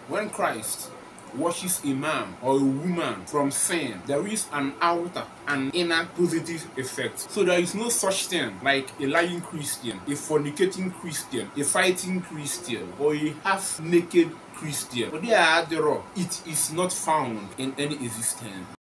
When Christ washes a man or a woman from sin, there is an outer and inner positive effect. So there is no such thing like a lying Christian, a fornicating Christian, a fighting Christian, or a half-naked Christian. But there, it is not found in any existence.